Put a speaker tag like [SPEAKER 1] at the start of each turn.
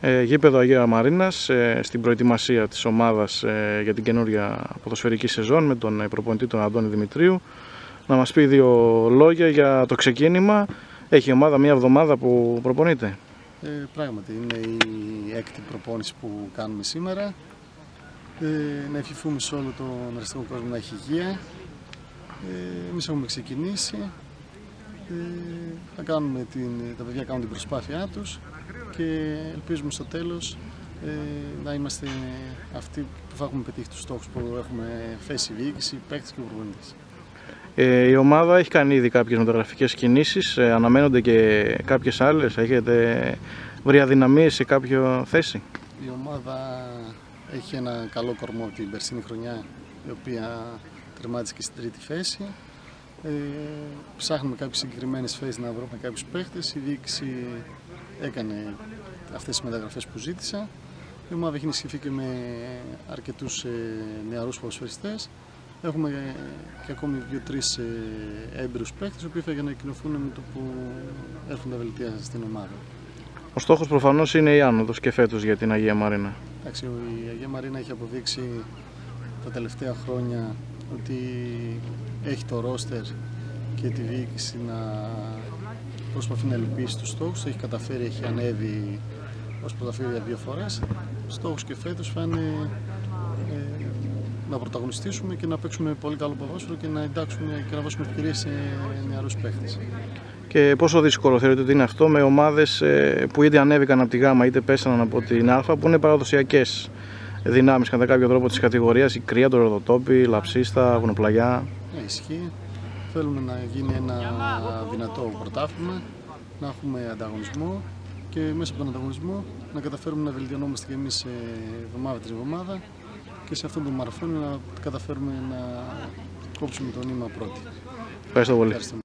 [SPEAKER 1] Γήπεδο Αγία Μαρίνας, στην προετοιμασία της ομάδας για την καινούρια ποδοσφαιρική σεζόν με τον προπονητή τον Αντώνη Δημητρίου. Να μας πει δύο λόγια για το ξεκίνημα. Έχει η ομάδα μια εβδομάδα που προπονείται.
[SPEAKER 2] Πράγματι, είναι η έκτη προπόνηση που κάνουμε σήμερα. Να ευχηθούμε σε όλο τον αριστερό κόσμο να έχει υγεία. Εμείς έχουμε ξεκινήσει. Τα παιδιά κάνουν την προσπάθειά τους και ελπίζουμε στο τέλος να είμαστε αυτοί που θα έχουμε πετύχει τους στόχους που έχουμε θέσει η διοίκηση, οι παίκτες και ο προπονητής.
[SPEAKER 1] Η ομάδα έχει κάνει ήδη κάποιες μεταγραφικές κινήσεις, αναμένονται και κάποιες άλλες, έχετε βρει αδυναμίες σε κάποια θέση?
[SPEAKER 2] Η ομάδα έχει ένα καλό κορμό την περσίνη χρονιά, η οποία τερμάτισε και στην τρίτη θέση. Ψάχνουμε κάποιες συγκεκριμένες θέσεις να βρούμε κάποιους παίχτες. Η διοίκηση έκανε αυτές τις μεταγραφές που ζήτησα. Η ομάδα έχει ενισχυθεί και με αρκετούς νεαρούς ποδοσφαιριστές. Έχουμε και ακόμη 2-3 έμπειρους παίχτες, οι οποίοι θα ανακοινωθούν με το που έρχονται τα βελτία στην ομάδα.
[SPEAKER 1] Ο στόχος προφανώς είναι η άνοδος και φέτος για την Αγία Μαρίνα.
[SPEAKER 2] Εντάξει, η Αγία Μαρίνα έχει αποδείξει τα τελευταία χρόνια ότι έχει το ρόστερ και τη διοίκηση να προσπαθεί να υλοποιήσει τους στόχους. Έχει καταφέρει, έχει ανέβει ως πρωταθλήτρια 2 φορές. Στόχος και φέτος θα είναι να πρωταγωνιστήσουμε και να παίξουμε πολύ καλό ποδόσφαιρο και να εντάξουμε και να δώσουμε ευκαιρίες σε νεαρούς παίχτες.
[SPEAKER 1] Και πόσο δύσκολο θεωρείτε ότι είναι αυτό με ομάδες που είτε ανέβηκαν από τη Γ είτε πέσαναν από την Α, που είναι παραδοσιακές δυνάμεις κατά κάποιο τρόπο της κατηγορίας, η Κρία, το Ροδοτόπι, Λαψίστα, Βουνοπλαγιά?
[SPEAKER 2] Ισχύει. Θέλουμε να γίνει ένα δυνατό πρωτάθλημα, να έχουμε ανταγωνισμό και μέσα από τον ανταγωνισμό να καταφέρουμε να βελτιωνόμαστε και εμείς εβδομάδα την εβδομάδα και σε αυτόν τον μαραθώνιο να καταφέρουμε να κόψουμε το νήμα πρώτη.
[SPEAKER 1] Ευχαριστώ πολύ.